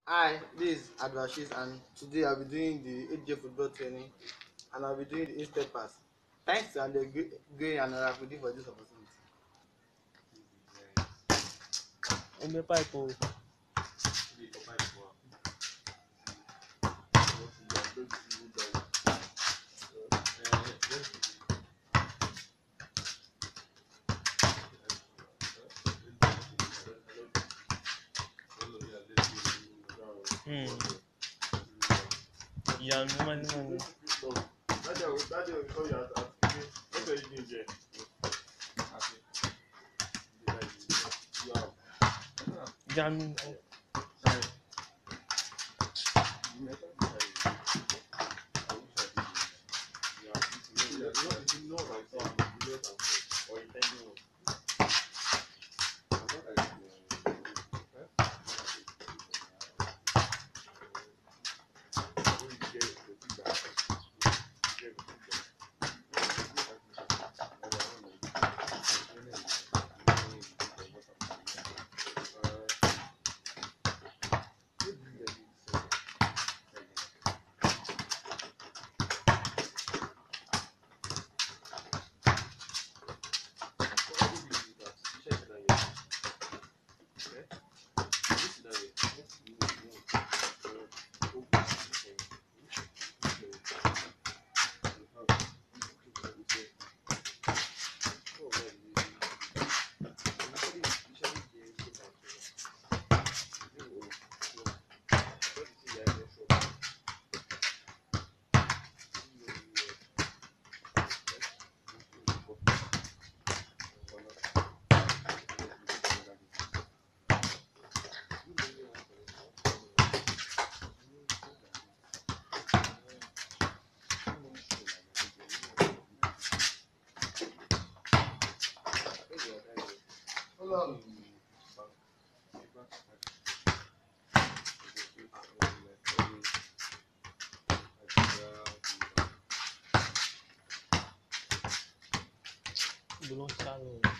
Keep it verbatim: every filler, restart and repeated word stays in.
Hi, this is Advashis, and today I'll be doing the eight J football training, and I'll be doing the instep pass. Thanks to Ande Gray and Arafudi for this opportunity. Omi pipe o. Hmm. Ìyanu mọ́nímọ́ní. Ìyanu. Ibo ló ń sá lọ?